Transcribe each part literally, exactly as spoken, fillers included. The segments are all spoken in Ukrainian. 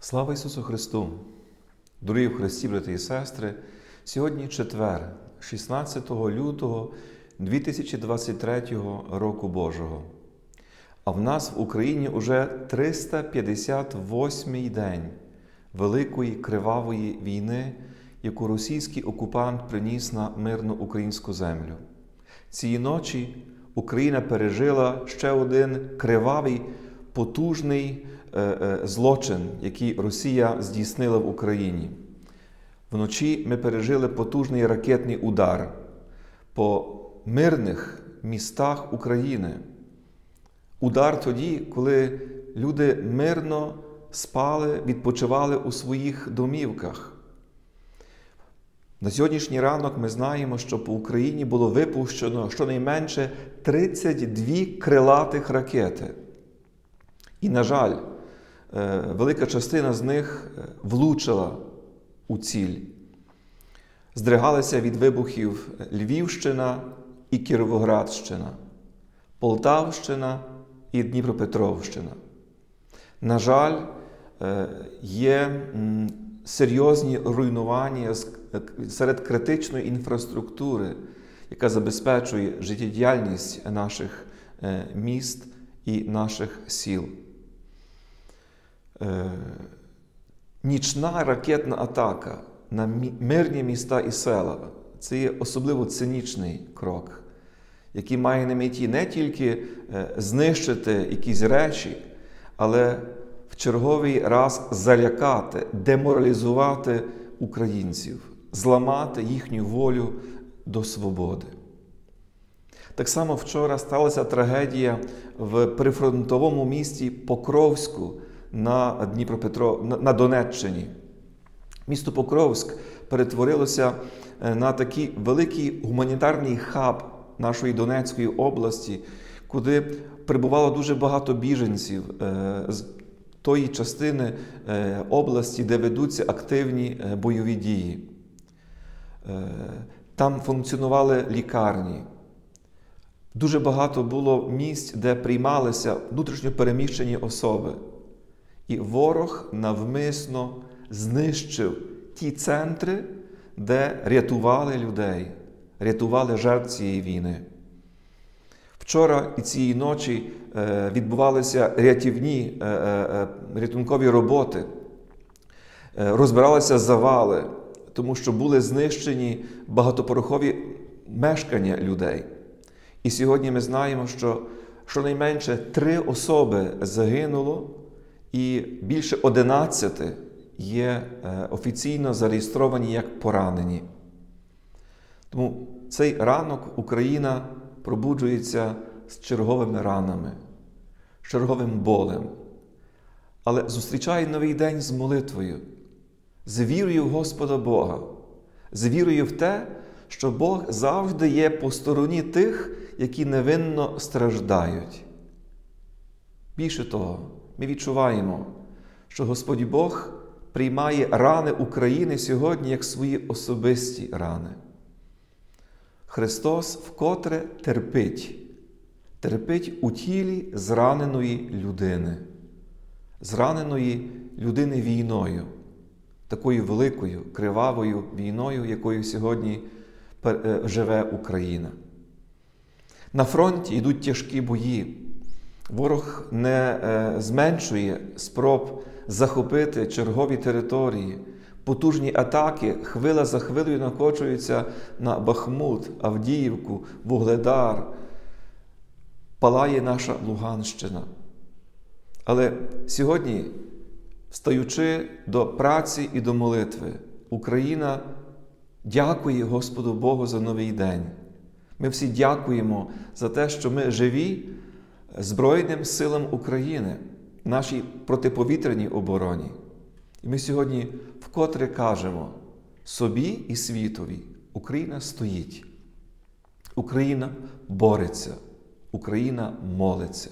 Слава Ісусу Христу! Дорогі в Христі, брати і сестри! Сьогодні четвер, шістнадцятого лютого дві тисячі двадцять третього року Божого. А в нас в Україні уже триста п'ятдесят восьмий день великої кривавої війни, яку російський окупант приніс на мирну українську землю. Цієї ночі Україна пережила ще один кривавий, потужний злочин, який Росія здійснила в Україні. Вночі ми пережили потужний ракетний удар по мирних містах України. Удар тоді, коли люди мирно спали, відпочивали у своїх домівках. На сьогоднішній ранок ми знаємо, що по Україні було випущено щонайменше тридцять дві крилатих ракети. І, на жаль, велика частина з них влучила у ціль. Здригалися від вибухів Львівщина і Кіровоградщина, Полтавщина і Дніпропетровщина. На жаль, є серйозні руйнування серед критичної інфраструктури, яка забезпечує життєдіяльність наших міст і наших сіл. Нічна ракетна атака на мирні міста і села – це є особливо цинічний крок, який має на меті не тільки знищити якісь речі, але в черговий раз залякати, деморалізувати українців, зламати їхню волю до свободи. Так само вчора сталася трагедія в прифронтовому місті Покровську на Дніпропетро... на Донеччині. Місто Покровськ перетворилося на такий великий гуманітарний хаб нашої Донецької області, куди прибувало дуже багато біженців з тої частини області, де ведуться активні бойові дії. Там функціонували лікарні. Дуже багато було місць, де приймалися внутрішньо переміщені особи. І ворог навмисно знищив ті центри, де рятували людей, рятували жертв цієї війни. Вчора і цієї ночі відбувалися рятівні, рятункові роботи, розбиралися завали, тому що були знищені багатоповерхові мешкання людей. І сьогодні ми знаємо, що щонайменше три особи загинуло, і більше одинадцяти є офіційно зареєстровані як поранені. Тому цей ранок Україна пробуджується з черговими ранами, з черговим болем. Але зустрічає новий день з молитвою, з вірою в Господа Бога, з вірою в те, що Бог завжди є по стороні тих, які невинно страждають. Більше того, ми відчуваємо, що Господь Бог приймає рани України сьогодні як свої особисті рани. Христос вкотре терпить, терпить у тілі зраненої людини, зраненої людини війною, такою великою, кривавою війною, якою сьогодні живе Україна. На фронті йдуть тяжкі бої. Ворог не зменшує спроб захопити чергові території. Потужні атаки хвиля за хвилею накочуються на Бахмут, Авдіївку, Вугледар. Палає наша Луганщина. Але сьогодні, встаючи до праці і до молитви, Україна дякує Господу Богу за новий день. Ми всі дякуємо за те, що ми живі Збройним силам України, нашій протиповітряній обороні. І ми сьогодні вкотре кажемо собі і світові: Україна стоїть, Україна бореться, Україна молиться.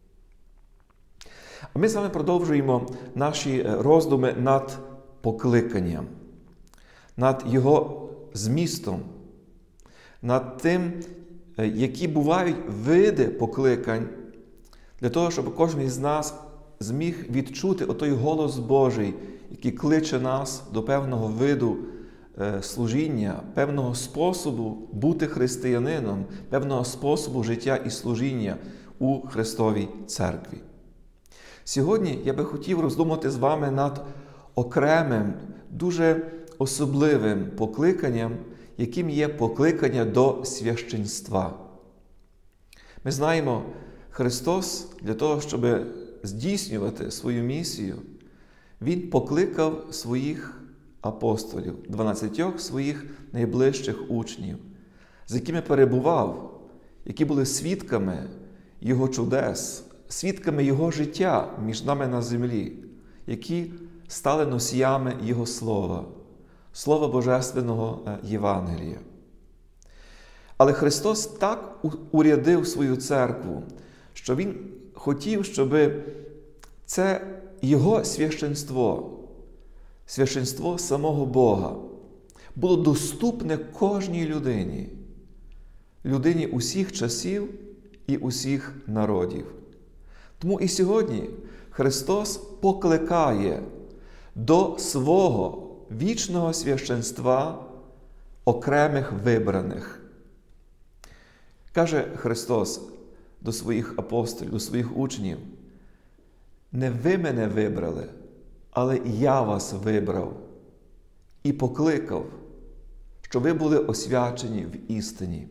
А ми з вами продовжуємо наші роздуми над покликанням, над його змістом, над тим, які бувають види покликань, для того, щоб кожен із нас зміг відчути отой голос Божий, який кличе нас до певного виду служіння, певного способу бути християнином, певного способу життя і служіння у Христовій Церкві. Сьогодні я би хотів роздумати з вами над окремим, дуже особливим покликанням, яким є покликання до священства. Ми знаємо, Христос для того, щоб здійснювати свою місію, Він покликав своїх апостолів, дванадцятьох своїх найближчих учнів, з якими перебував, які були свідками Його чудес, свідками Його життя між нами на землі, які стали носіями Його Слова, Слова Божественного Євангелія. Але Христос так урядив свою церкву, що Він хотів, щоб це Його священство, священство самого Бога, було доступне кожній людині, людині усіх часів і усіх народів. Тому і сьогодні Христос покликає до свого вічного священства окремих вибраних. Каже Христос до своїх апостолів, до своїх учнів: «Не ви мене вибрали, але я вас вибрав і покликав, щоб ви були освячені в істині».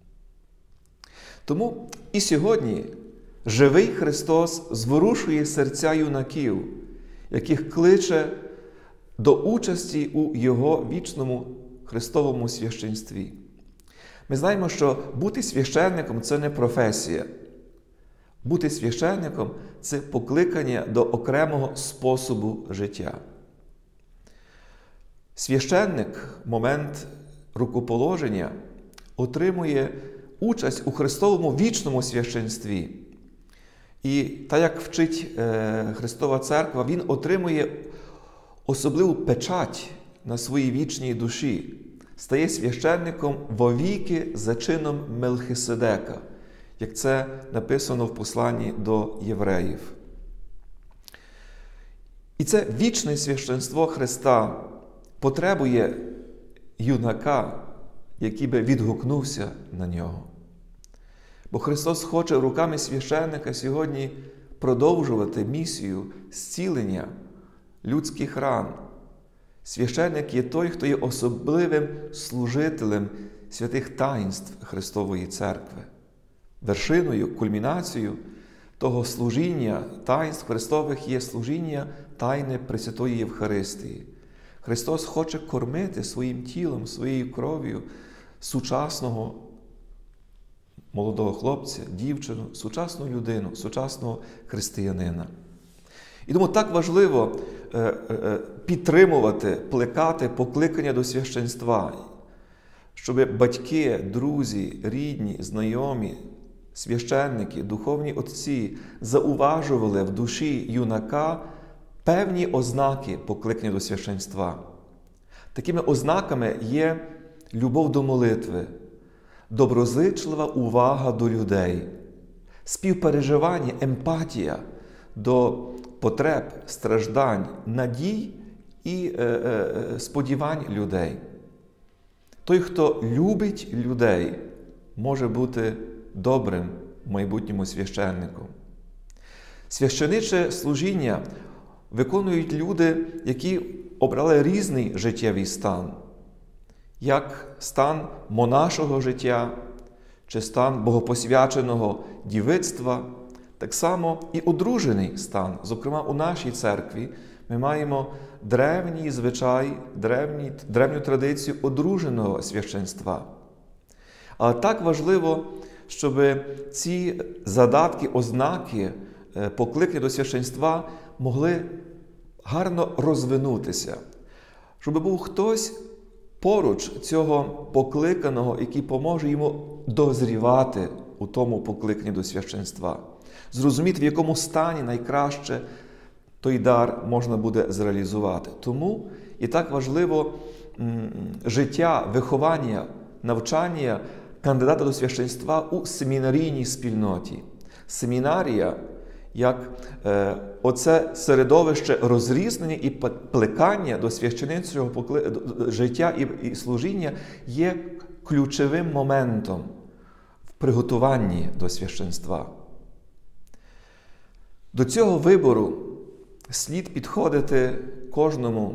Тому і сьогодні живий Христос зворушує серця юнаків, яких кличе до участі у Його вічному Христовому священстві. Ми знаємо, що бути священником – це не професія. Бути священником – це покликання до окремого способу життя. Священник в момент рукоположення отримує участь у Христовому вічному священстві. І так, як вчить Христова Церква, він отримує особливу печать на своїй вічній душі, стає священником вовіки за чином Мелхиседека, як це написано в посланні до євреїв. І це вічне священство Христа потребує юнака, який би відгукнувся на нього. Бо Христос хоче руками священника сьогодні продовжувати місію зцілення людських ран. Священник є той, хто є особливим служителем святих таїнств Христової Церкви. Вершиною, кульмінацією того служіння таїнств Христових є служіння тайни Пресвятої Євхаристії. Христос хоче кормити своїм тілом, своєю кров'ю сучасного молодого хлопця, дівчину, сучасну людину, сучасного християнина. І тому так важливо підтримувати, плекати покликання до священства, щоб батьки, друзі, рідні, знайомі, священники, духовні отці зауважували в душі юнака певні ознаки покликання до священства. Такими ознаками є любов до молитви, доброзичлива увага до людей, співпереживання, емпатія до потреб, страждань, надій і е, е, сподівань людей. Той, хто любить людей, може бути добрим в майбутньому священником. Священиче служіння виконують люди, які обрали різний життєвий стан, як стан монашого життя, чи стан богопосвяченого дівицтва, так само і одружений стан. Зокрема, у нашій церкві ми маємо древній звичай, древні, древню традицію одруженого священства. Але так важливо, щоб ці задатки, ознаки покликання до священства могли гарно розвинутися. Щоб був хтось поруч цього покликаного, який поможе йому дозрівати у тому покликанні до священства. Зрозуміти, в якому стані найкраще той дар можна буде зреалізувати. Тому і так важливо життя, виховання, навчання кандидата до священства у семінарійній спільноті. Семінарія як е, оце середовище розрізнення і плекання до священницького покли... життя і, і служіння є ключовим моментом в приготуванні до священства. До цього вибору слід підходити кожному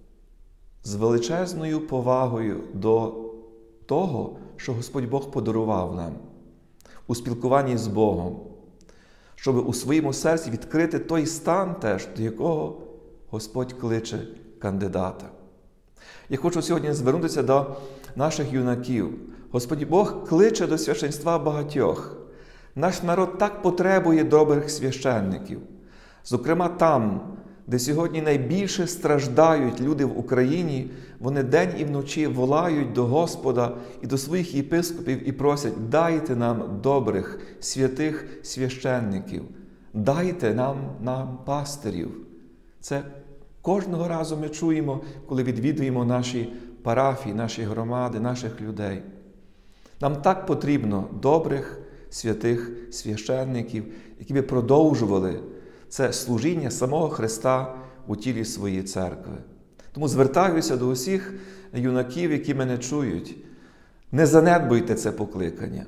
з величезною повагою до того, що Господь Бог подарував нам у спілкуванні з Богом, щоб у своєму серці відкрити той стан теж, до якого Господь кличе кандидата. Я хочу сьогодні звернутися до наших юнаків. Господь Бог кличе до священства багатьох. Наш народ так потребує добрих священників. Зокрема там, де сьогодні найбільше страждають люди в Україні, вони день і вночі волають до Господа і до своїх єпископів і просять: дайте нам добрих, святих священників, дайте нам, нам пастирів. Це кожного разу ми чуємо, коли відвідуємо наші парафії, наші громади, наших людей. Нам так потрібно добрих, святих священників, які би продовжували це служіння самого Христа у тілі своєї церкви. Тому звертаюся до усіх юнаків, які мене чують. Не занедбуйте це покликання.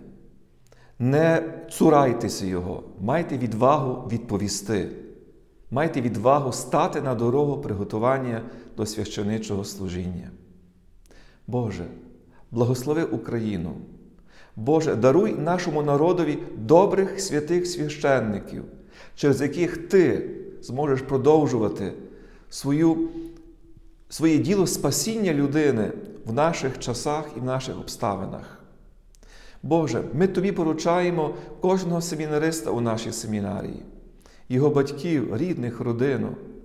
Не цурайтеся його. Майте відвагу відповісти. Майте відвагу стати на дорогу приготування до священичого служіння. Боже, благослови Україну. Боже, даруй нашому народові добрих святих священників, через яких Ти зможеш продовжувати свою, своє діло спасіння людини в наших часах і в наших обставинах. Боже, ми Тобі поручаємо кожного семінариста у нашій семінарії, його батьків, рідних, родину,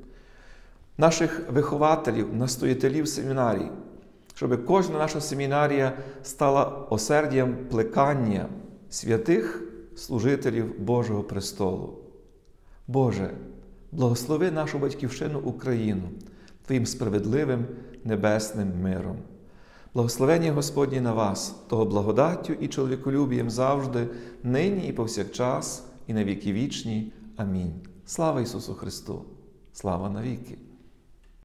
наших вихователів, настоятелів семінарій, щоб кожна наша семінарія стала осердям плекання святих служителів Божого престолу. Боже, благослови нашу батьківщину Україну Твоїм справедливим небесним миром. Благословення Господні на вас, того благодаттю і чоловіколюбієм завжди, нині і повсякчас, і на віки вічні. Амінь. Слава Ісусу Христу! Слава навіки!